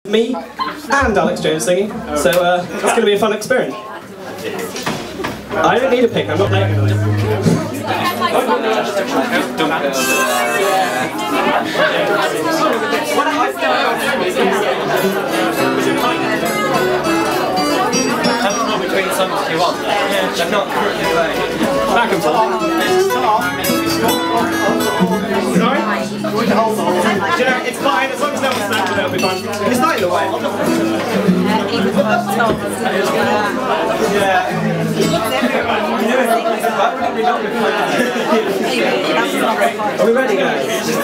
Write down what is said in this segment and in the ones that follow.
me and Alex Jones singing, so it's going to be a fun experience. I don't need a pick, I'm not late. Between songs if you want. I'm not currently playing. Back and forth. Sorry? Do you know, it's fine, as long as no one's standing there, it'll be fine. It's not in the way. Are we ready, guys?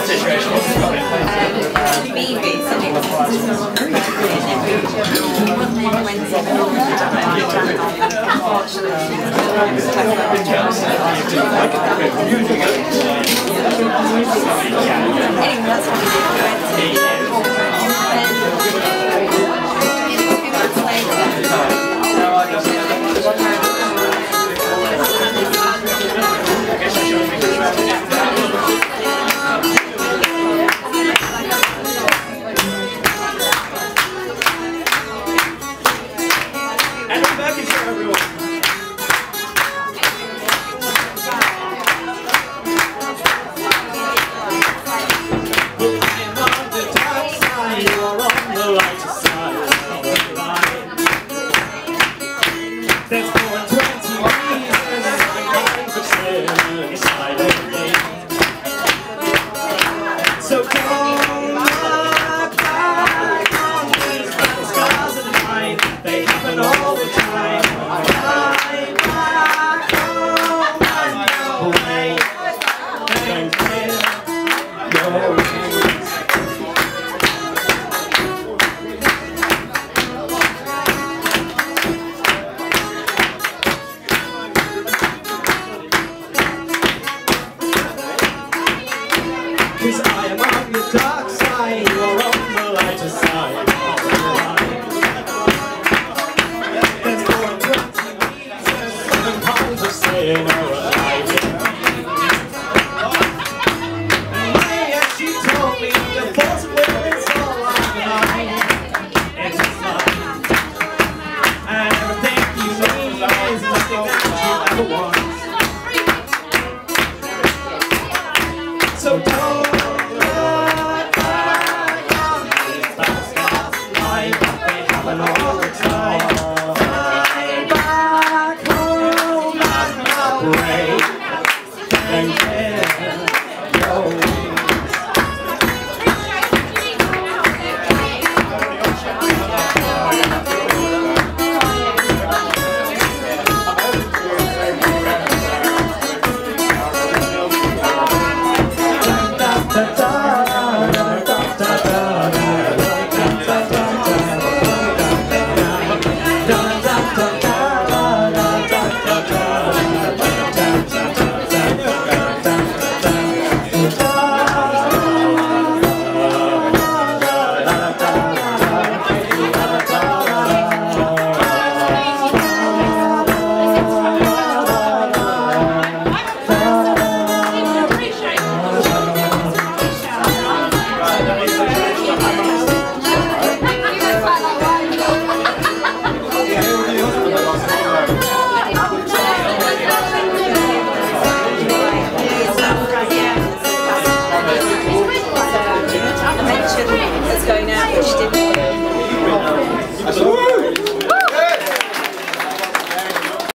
Edwin Burkinshaw, everyone. So don't look back on these battle scars of mine. They happen all the time. Fly back home and away. And kill your wings. Cause I am on the dark side, you're on the lighter side of the line. There's more than 20 meters, 7 pounds of sin are alive. And yes, she told me the force of women's all online. It's a sign. And everything you need is nothing that you ever want. So don't look back on these battle scars of life, they happen all